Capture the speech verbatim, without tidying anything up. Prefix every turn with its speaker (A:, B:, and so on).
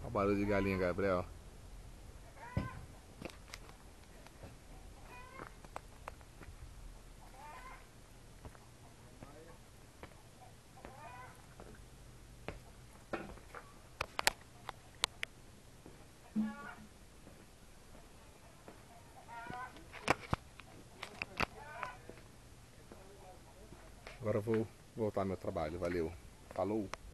A: Olha o barulho de galinha, Gabriel. Agora eu vou voltar ao meu trabalho. Valeu. Falou.